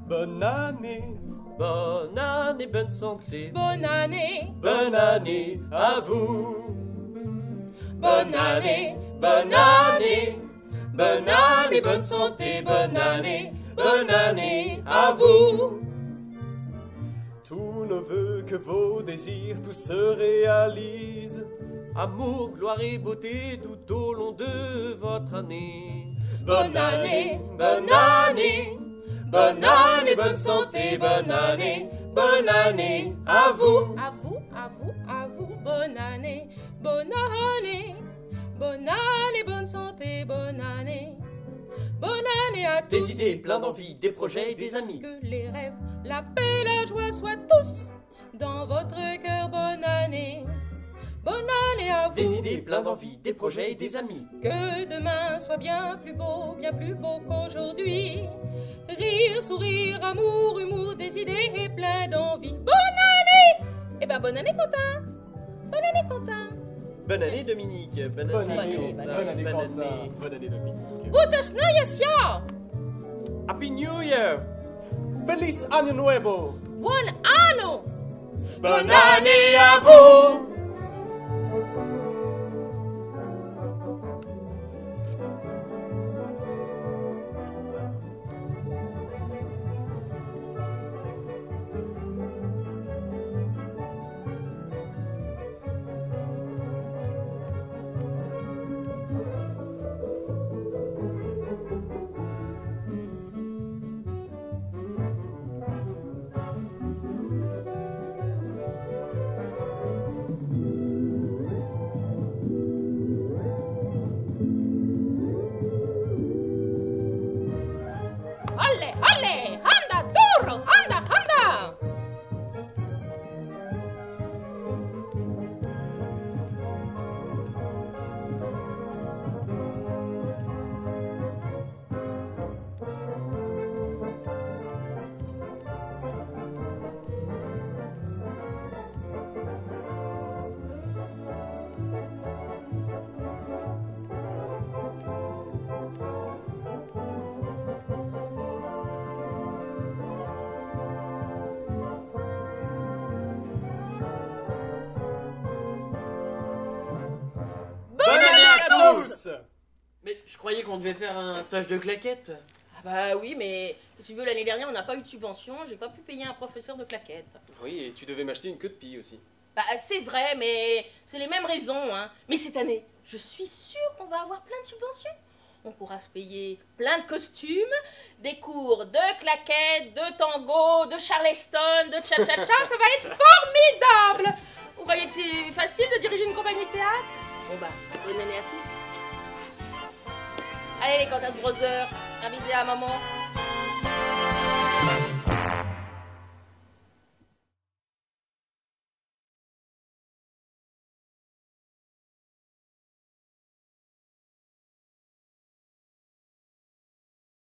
Bonne année. Bonne année, bonne santé. Bonne année. Bonne année à vous. Bonne année. Bonne année. Bonne année, bonne santé. Bonne année. Bonne année à vous. Tous nos vœux, que vos désirs, tout se réalise. Amour, gloire et beauté tout au long de votre année. Bonne année. Bonne année. Bonne année, bonne santé. Bonne année. Bonne année à vous. À vous, à vous, à vous. Bonne année. Bonne année. Bonne année, bonne santé. Bonne année. Bonne année à tous. Des idées, plein d'envie, des projets et des amis. Que les rêves, la paix, la joie soient tous dans votre cœur. Bonne année. Bonne année à vous. Des idées, plein d'envie, des projets et des amis. Que demain soit bien plus beau qu'aujourd'hui. Rire, sourire, amour, humour, des idées et plein d'envie. Bonne année. Eh ben bonne année Quentin. Bonne année Quentin. Bonne année Dominique. Bonne année Quentin. Bonne année Bonne Quentin. année. Bonne année Dominique. Gutes neues Jahr. Happy New Year. Feliz Año Nuevo. Buon anno. Bonne année à vous. Alle, alle, anda duro, anda, anda. Bonne année à tous. Mais je croyais qu'on devait faire un stage de claquettes. Ah bah oui, mais si tu veux, l'année dernière, on n'a pas eu de subvention, j'ai pas pu payer un professeur de claquettes. Oui, et tu devais m'acheter une queue de pie aussi. Bah c'est vrai, mais c'est les mêmes raisons, hein. Mais cette année, je suis sûre qu'on va avoir plein de subventions. On pourra se payer plein de costumes, des cours de claquettes, de tango, de charleston, de cha-cha-cha, ça va être formidable. Vous croyez que c'est facile de diriger une compagnie de théâtre? Bon bah, bonne année à tous. Allez les Quentin Brothers, un bisou à maman.